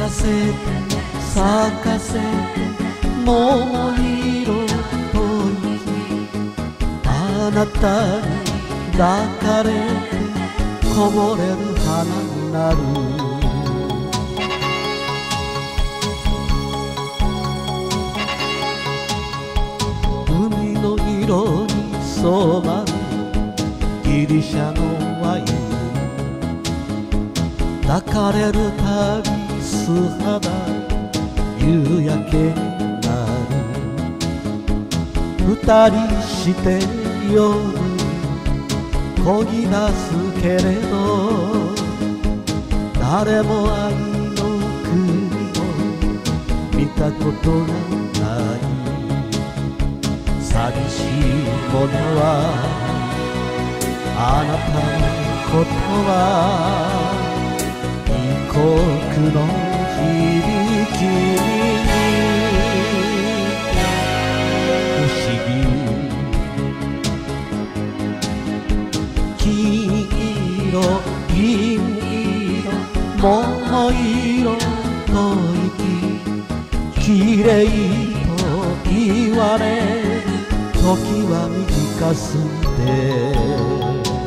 かせて咲かせて桃色と息、あなたに抱かれてこぼれる花になる。海の色に染まるギリシャのワイン、抱かれるたび素肌夕焼けになる。二人して夜に漕ぎ出すけれど、誰も愛の国を見たことがない。寂しいものはあなたのことは異国の響きに不思議。金色銀色桃色と息、きれいと言われる時は短すぎて。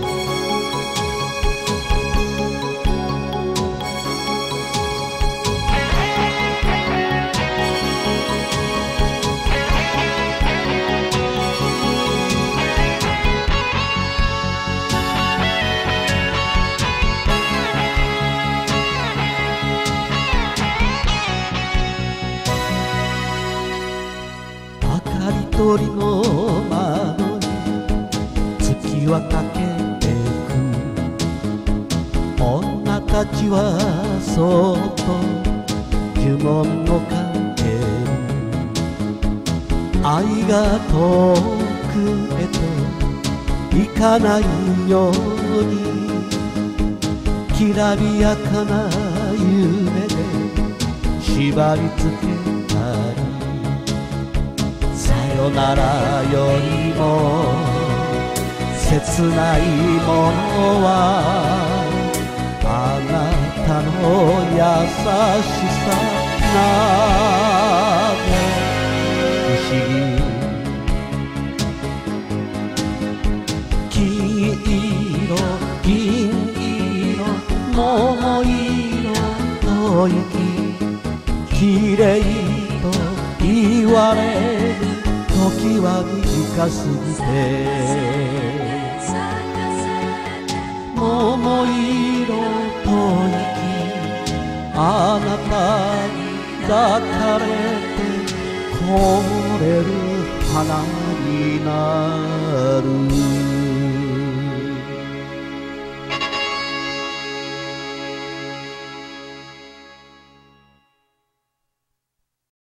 一人の窓に月はかけてく。女たちはそっと呪文をかける。愛が遠くへと行かないように、きらびやかな夢で縛り付けたり、さよならよりも切ないものはあなたの優しさなの。不思議。金色銀色桃色と息、きれいと言われる時は短すぎて。桃色と息、あなたに抱かれてこぼれる花になる。